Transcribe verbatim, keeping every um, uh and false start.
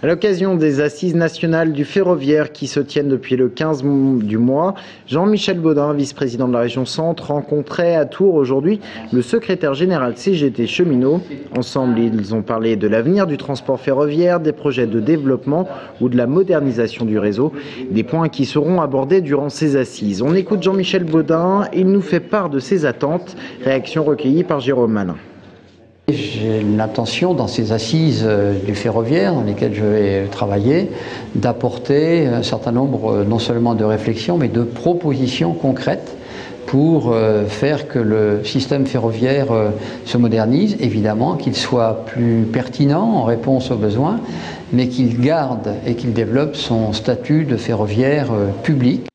À l'occasion des Assises nationales du ferroviaire qui se tiennent depuis le quinze du mois, Jean-Michel Baudin, vice-président de la région Centre, rencontrait à Tours aujourd'hui le secrétaire général C G T Cheminots. Ensemble, ils ont parlé de l'avenir du transport ferroviaire, des projets de développement ou de la modernisation du réseau, des points qui seront abordés durant ces assises. On écoute Jean-Michel Baudin, il nous fait part de ses attentes, réaction recueillie par Jérôme Malin. J'ai l'intention, dans ces assises du ferroviaire dans lesquelles je vais travailler, d'apporter un certain nombre non seulement de réflexions, mais de propositions concrètes pour faire que le système ferroviaire se modernise, évidemment, qu'il soit plus pertinent en réponse aux besoins, mais qu'il garde et qu'il développe son statut de ferroviaire public.